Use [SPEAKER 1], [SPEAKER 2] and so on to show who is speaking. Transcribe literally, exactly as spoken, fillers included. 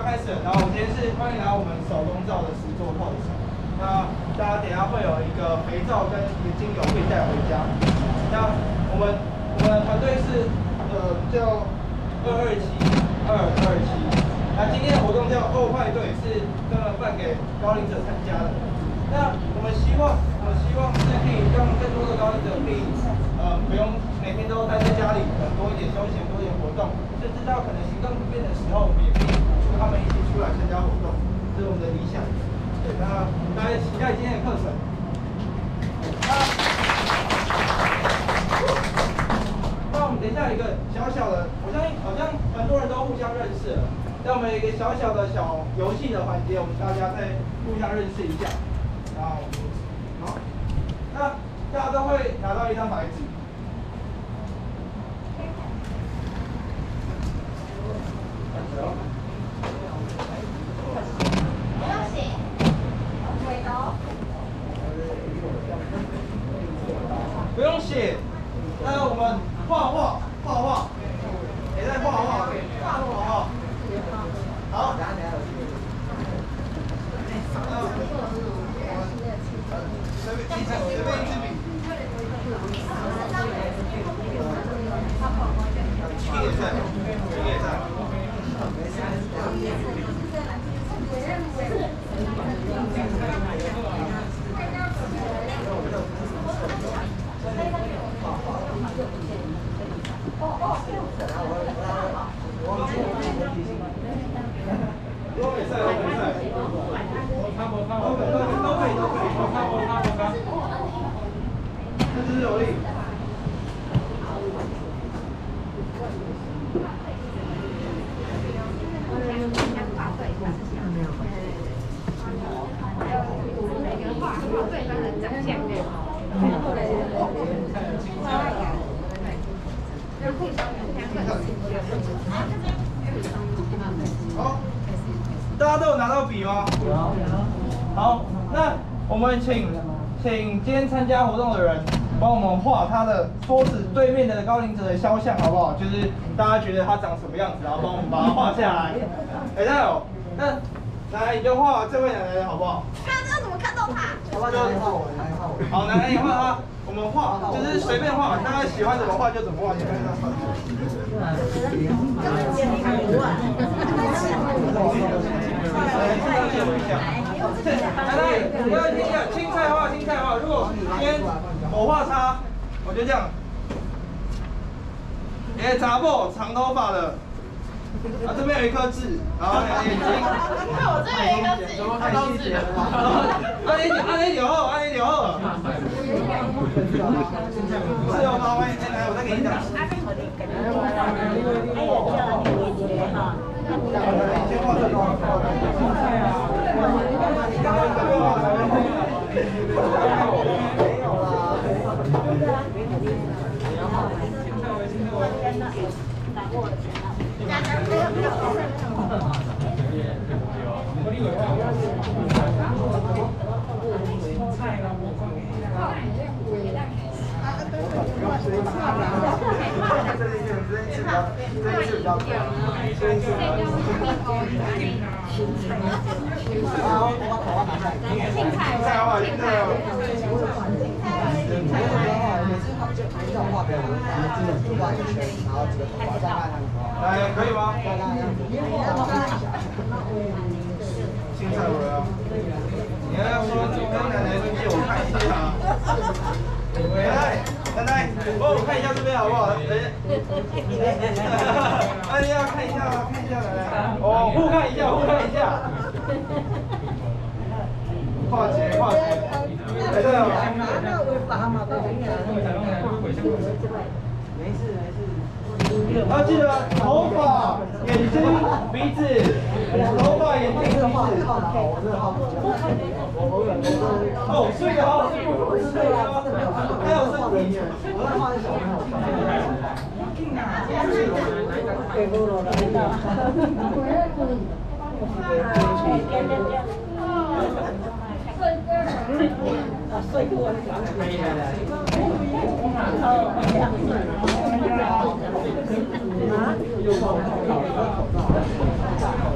[SPEAKER 1] 开始了，然后我今天是欢迎来我们手工皂的实作课程。那大家等一下会有一个肥皂跟一个精油可以带回家。那我们我们的团队是呃叫二二七二二七。那今天的活动叫欧派对，是专门办给高龄者参加的。那我们希望我们希望是可以让更多的高龄者可以呃不用每天都待在家里，呃多一点休闲，多一点活动，甚至到可能行动不便的时候，我们也可以跟他们一起出来参加活动，这是我们的理想。对，那大家期待今天的课程。那那我们等一下有一个小小的，我相信好像很多人都互相认识了。那我们有一个小小的小游戏的环节，我们大家再互相认识一下。然后，好，那大家都会拿到一张白纸。不用写，那我们画画，画画，谁在画画？画画，好。随便随便一支笔。青叶菜，青叶菜。都可以赛，都可以赛。都可以，都可以，都可以，都可以。我看，我看，我看。这只有力。好，大家都有拿到笔吗？有。好，那我们请请今天参加活动的人帮我们画他的桌子对面的高龄者的肖像，好不好？就是大家觉得他长什么样子，然后帮我们把它画下来。哎，那有，那来你就画这位奶奶的好不好？
[SPEAKER 2] 看这怎么看到他？
[SPEAKER 1] 好，奶奶你画他。我们画就是随便画，大家喜欢怎么画就怎么画，就跟上传。来，借我一下。来来，不要听一下，青菜画，青菜画。如果今天我画他，我就这样。哎，查某，长头发的。啊，这边有一颗痣，然后眼睛。
[SPEAKER 2] 看我这边有一颗痣，看到痣了。
[SPEAKER 1] 按你按你九号，按你九号。是哦，妈，来来，我再给你讲。哎呀，叫你姐姐哈。先画这个。来，可以吗？青菜味啊！你要说跟奶奶生气，我看一下。奶奶，奶奶，帮我看一下这边好不好？哎呀，看一下，看一下奶奶。哦，互看一下，互看一下。跨节，跨节。哎，对了。没事，没事。要记得头发、眼睛、鼻子，头发、眼睛、鼻子。哦，睡得好，睡得好，还有身体。我在画小朋友。睡过。啊？